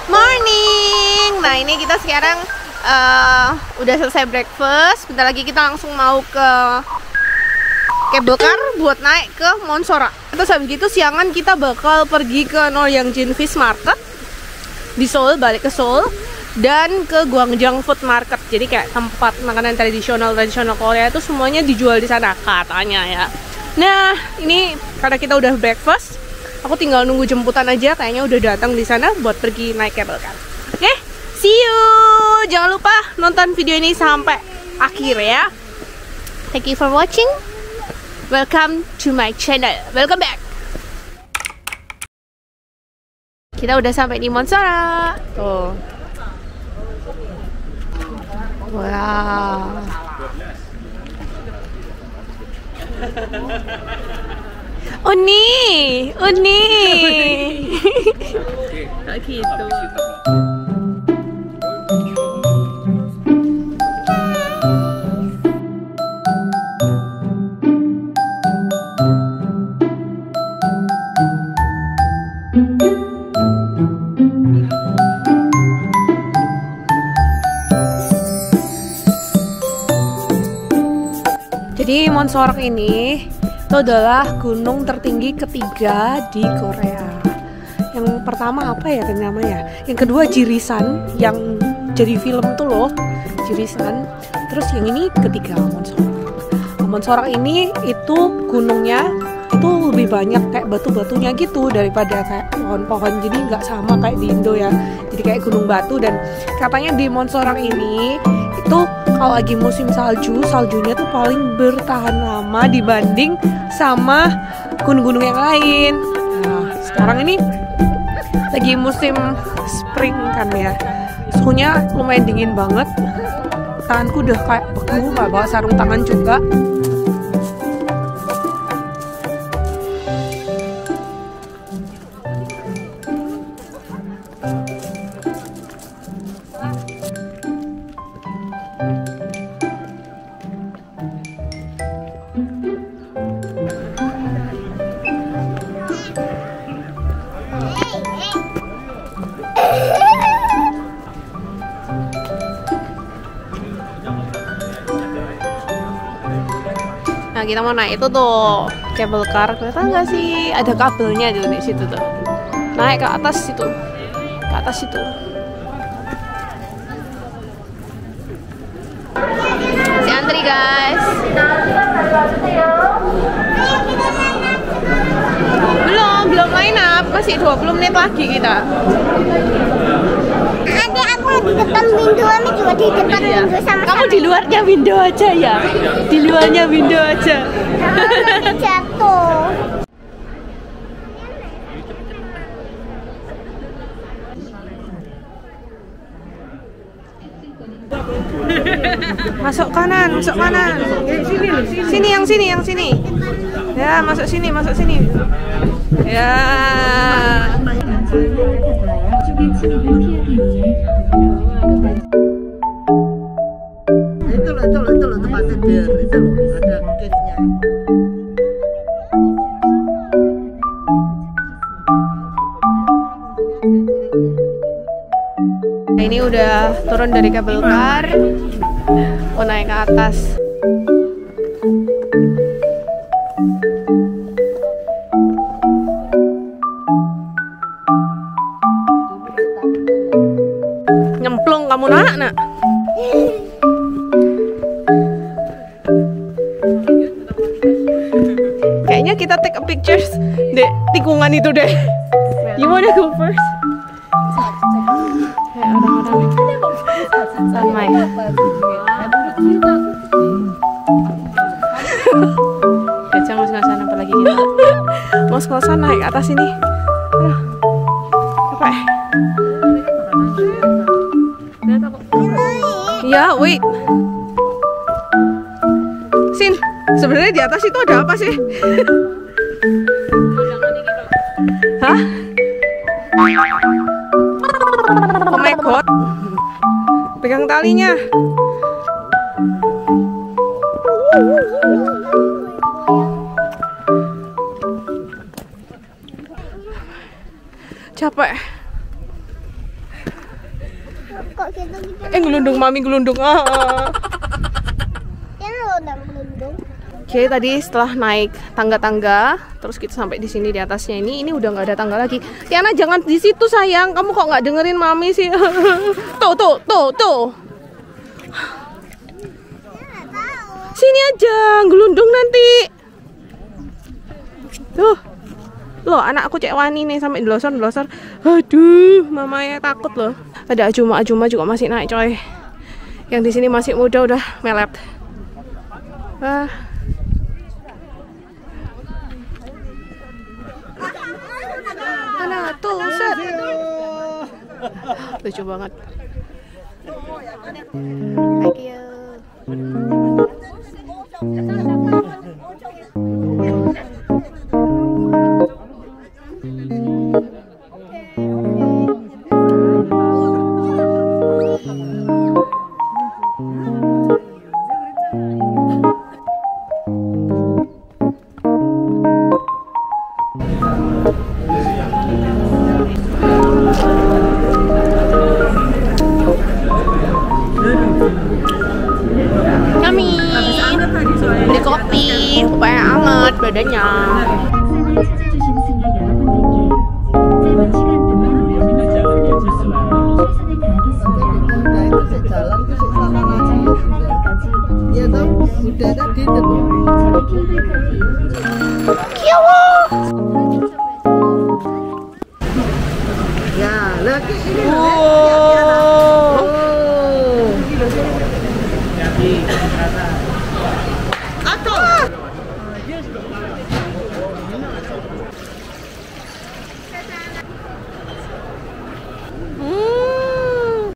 Good morning. Nah ini kita sekarang udah selesai breakfast. Bentar lagi kita langsung mau ke cable car buat naik ke Montsorang. Terus habis itu siangan kita bakal pergi ke Noryangjin Fish Market di Seoul, balik ke Seoul, dan ke Gwangjang Food Market. Jadi kayak tempat makanan tradisional Korea itu semuanya dijual di sana katanya ya. Nah ini karena kita udah breakfast, aku tinggal nunggu jemputan aja, kayaknya udah datang di sana buat pergi naik cable car. Oke, see you. Jangan lupa nonton video ini sampai akhir ya. Thank you for watching. Welcome to my channel. Welcome back. Kita udah sampai di Montsorang. Tuh. Wow. Uni. Kayak gitu. Jadi Montsorang ini itu adalah gunung tertinggi ketiga di Korea. Yang pertama apa ya namanya? Yang kedua Jirisan yang jadi film tuh loh, Jirisan. Terus yang ini ketiga Montsorang. Montsorang ini itu gunungnya itu lebih banyak kayak batu-batunya gitu daripada kayak pohon-pohon. Jadi nggak sama kayak di Indo ya. Jadi kayak gunung batu, dan katanya di Montsorang ini itu kalau lagi musim salju, saljunya tuh paling bertahan lama dibanding sama gunung-gunung yang lain. Nah, sekarang ini lagi musim spring kan ya. Suhunya lumayan dingin banget. Tanganku udah kayak beku, nggak bawa sarung tangan juga. Nah kita mau naik itu tuh cable car, kelihatan nggak sih? Ada kabelnya di situ tuh. Naik ke atas situ, ke atas situ. Si antri guys. Belum line up, masih 20 menit lagi kita. Adik aku di depan window, Ami juga di depan window sama. Kamu di luarnya window aja ya? Di luarnya window aja. Nanti jatuh. Masuk kanan, masuk kanan. Sini, yang sini. Ya, masuk sini. Ya. Itu loh tempatnya biar itu loh ada cave-nya. Nah, ini udah turun dari kabel car, mau naik ke atas. Nyemplung kamu nak. Kayaknya kita take a pictures deh tikungan itu deh. You wanna go first? Kayak orang-orang ramai. Gajah ngos-ngosan apa lagi kita? Ngos-ngosan naik ke atas ini. Aduh, capek. Ya, wait. Sin, sebenarnya di atas itu ada apa sih? Hah? Oh my god. Pegang talinya. Capek. Ngelundung mami gelundung. Ini lodang gelundung. Oke, tadi setelah naik tangga-tangga, terus kita sampai di sini di atasnya ini udah nggak ada tangga lagi. Tiana jangan di situ sayang, kamu kok nggak dengerin mami sih? Tuh. Sini aja, gelundung nanti. Tuh, loh anakku cek wani nih sampai delosor. Aduh, mamanya takut loh. Ada ajuma juga masih naik coy. Yang di sini masih muda udah melet. Mana tuh, set. Lucu banget. Thank you. Kami beli kopi supaya hangat badannya. Iya toh, udah tadi tuh. Ya, lagi ini.